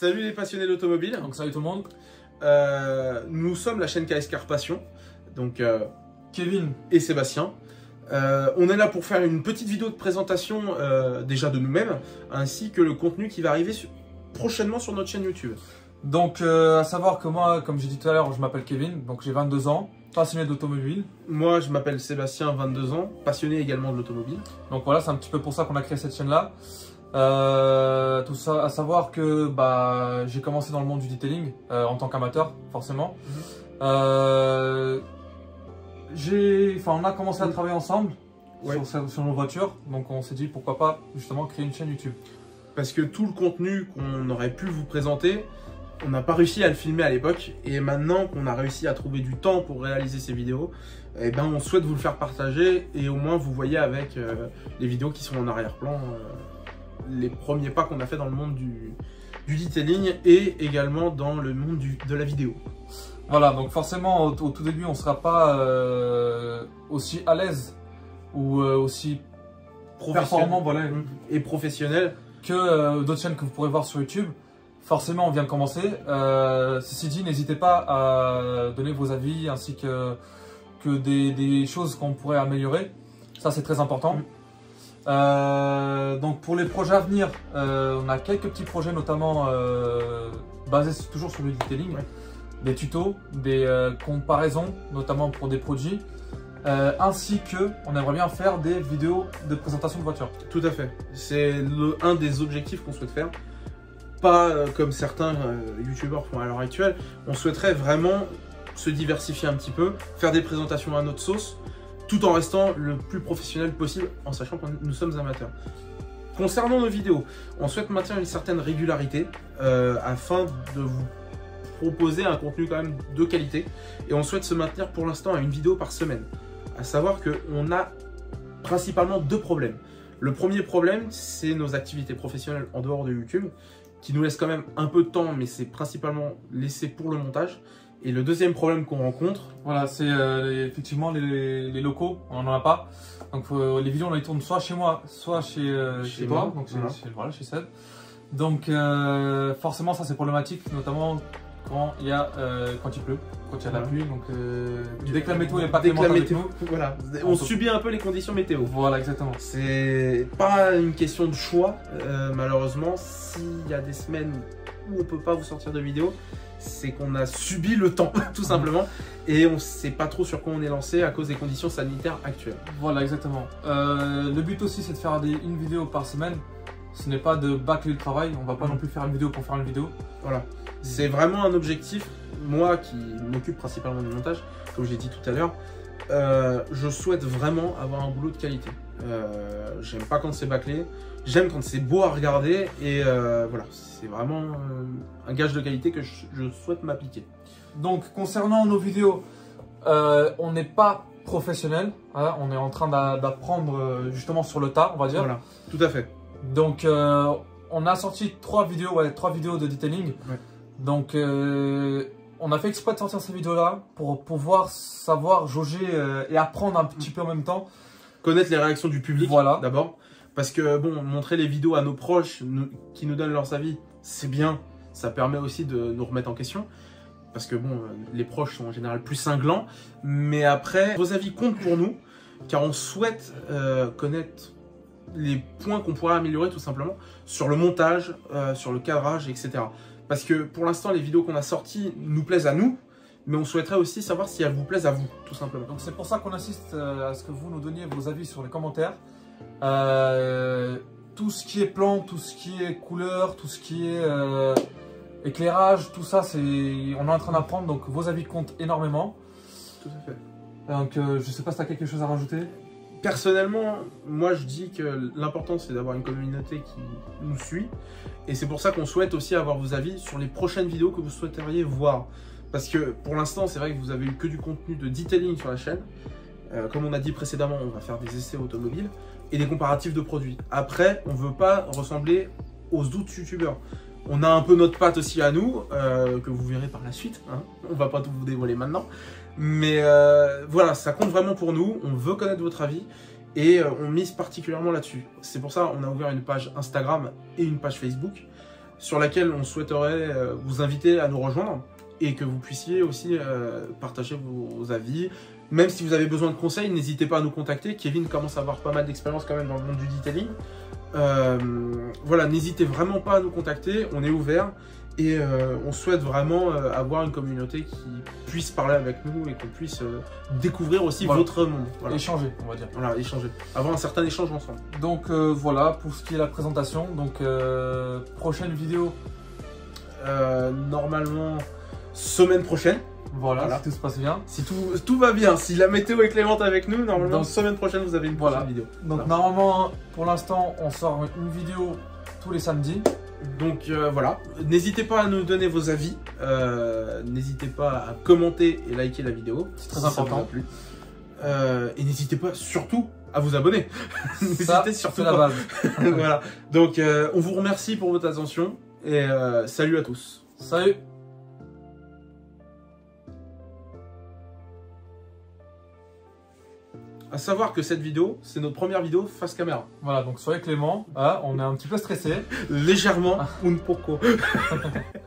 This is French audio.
Salut les passionnés d'automobile. Donc salut tout le monde. Nous sommes la chaîne KS Car Passion. Donc Kevin et Sébastien. On est là pour faire une petite vidéo de présentation déjà de nous-mêmes, ainsi que le contenu qui va arriver prochainement sur notre chaîne YouTube. Donc à savoir que moi, comme j'ai dit tout à l'heure, je m'appelle Kevin, donc j'ai 22 ans, passionné d'automobile. Moi je m'appelle Sébastien, 22 ans, passionné également de l'automobile. Donc voilà, c'est un petit peu pour ça qu'on a créé cette chaîne-là. Tout ça, à savoir que j'ai commencé dans le monde du detailing en tant qu'amateur, forcément. On a commencé à travailler ensemble sur nos voitures, donc on s'est dit pourquoi pas justement créer une chaîne YouTube. Parce que tout le contenu qu'on aurait pu vous présenter, on n'a pas réussi à le filmer à l'époque, et maintenant qu'on a réussi à trouver du temps pour réaliser ces vidéos, eh ben, on souhaite vous le faire partager, et au moins vous voyez avec les vidéos qui sont en arrière-plan les premiers pas qu'on a fait dans le monde du detailing et également dans le monde de la vidéo. Voilà, donc forcément au tout début on ne sera pas aussi à l'aise ou aussi performant et professionnel que d'autres chaînes que vous pourrez voir sur YouTube. Forcément on vient de commencer. Ceci dit, n'hésitez pas à donner vos avis ainsi que des choses qu'on pourrait améliorer. Ça c'est très important. Donc pour les projets à venir, on a quelques petits projets notamment basés toujours sur le detailing, des tutos, des comparaisons notamment pour des produits, ainsi que on aimerait bien faire des vidéos de présentation de voitures. Tout à fait, c'est un des objectifs qu'on souhaite faire, pas comme certains youtubeurs font à l'heure actuelle. On souhaiterait vraiment se diversifier un petit peu, faire des présentations à notre sauce, tout en restant le plus professionnel possible, en sachant que nous sommes amateurs. Concernant nos vidéos, on souhaite maintenir une certaine régularité afin de vous proposer un contenu quand même de qualité, et on souhaite se maintenir pour l'instant à une vidéo par semaine. À savoir qu'on a principalement deux problèmes. Le premier problème, c'est nos activités professionnelles en dehors de YouTube, qui nous laissent quand même un peu de temps, mais c'est principalement laissé pour le montage. Et le deuxième problème qu'on rencontre, voilà, c'est effectivement les locaux, on n'en a pas. Donc les vidéos on les tourne soit chez moi, soit chez toi, donc chez Seb. Donc forcément ça c'est problématique, notamment quand il pleut, quand il y a de la pluie. Donc dès que la météo n'est pas clémente avec nous, voilà, on subit un peu les conditions météo. Voilà, exactement. C'est pas une question de choix, malheureusement. S'il y a des semaines où on peut pas vous sortir de vidéo, c'est qu'on a subi le temps, tout simplement, et on ne sait pas trop sur quoi on est lancé à cause des conditions sanitaires actuelles. Voilà, exactement. Le but aussi, c'est de faire une vidéo par semaine. Ce n'est pas de bâcler le travail, on va pas non plus faire une vidéo pour faire une vidéo. Voilà, c'est vraiment un objectif. Moi qui m'occupe principalement du montage, comme je l'ai dit tout à l'heure, je souhaite vraiment avoir un boulot de qualité. J'aime pas quand c'est bâclé, j'aime quand c'est beau à regarder, et voilà, c'est vraiment un gage de qualité que je souhaite m'appliquer. Donc concernant nos vidéos, on n'est pas professionnel, hein, on est en train d'apprendre justement sur le tas, on va dire. Voilà, tout à fait. Donc on a sorti trois vidéos de detailing. Donc on a fait exprès de sortir ces vidéos-là pour pouvoir savoir jauger et apprendre un petit peu en même temps. Connaître les réactions du public, voilà, d'abord. Parce que bon, montrer les vidéos à nos proches qui nous donnent leurs avis, c'est bien. Ça permet aussi de nous remettre en question. Parce que bon, les proches sont en général plus cinglants. Mais après, vos avis comptent pour nous, car on souhaite connaître les points qu'on pourrait améliorer tout simplement sur le montage, sur le cadrage, etc. Parce que pour l'instant, les vidéos qu'on a sorties nous plaisent à nous, mais on souhaiterait aussi savoir si elles vous plaisent à vous, tout simplement. Donc c'est pour ça qu'on insiste à ce que vous nous donniez vos avis sur les commentaires. Tout ce qui est plan, tout ce qui est couleur, tout ce qui est éclairage, tout ça, on est en train d'apprendre, donc vos avis comptent énormément. Tout à fait. Donc je sais pas si tu as quelque chose à rajouter. Personnellement, moi je dis que l'important c'est d'avoir une communauté qui nous suit, et c'est pour ça qu'on souhaite aussi avoir vos avis sur les prochaines vidéos que vous souhaiteriez voir. Parce que pour l'instant, c'est vrai que vous avez eu que du contenu de detailing sur la chaîne. Comme on a dit précédemment, on va faire des essais automobiles et des comparatifs de produits. Après, on ne veut pas ressembler aux autres youtubeurs. On a un peu notre patte aussi à nous, que vous verrez par la suite. Hein. On ne va pas tout vous dévoiler maintenant. Mais voilà, ça compte vraiment pour nous. On veut connaître votre avis et on mise particulièrement là-dessus. C'est pour ça qu'on a ouvert une page Instagram et une page Facebook. sur laquelle on souhaiterait vous inviter à nous rejoindre et que vous puissiez aussi partager vos avis. Même si vous avez besoin de conseils, n'hésitez pas à nous contacter. Kevin commence à avoir pas mal d'expérience quand même dans le monde du detailing. Voilà, n'hésitez vraiment pas à nous contacter, on est ouvert et on souhaite vraiment avoir une communauté qui puisse parler avec nous et qu'on puisse découvrir aussi votre monde. Voilà. Échanger, on va dire. Voilà, échanger. Avoir un certain échange ensemble. Donc voilà pour ce qui est la présentation. Donc prochaine vidéo. Normalement, semaine prochaine. Voilà, si tout se passe bien. Si tout va bien, si la météo est clémente avec nous, normalement, donc, semaine prochaine, vous avez une prochaine vidéo. Donc normalement, pour l'instant, on sort une vidéo tous les samedis. Donc voilà, n'hésitez pas à nous donner vos avis, n'hésitez pas à commenter et liker la vidéo. C'est très important. Et n'hésitez pas surtout à vous abonner. N'hésitez surtout pas. La base. Voilà, donc on vous remercie pour votre attention et salut à tous. Salut. À savoir que cette vidéo, c'est notre première vidéo face caméra. Voilà, donc soyez clément, on est un petit peu stressé. Légèrement, un poco.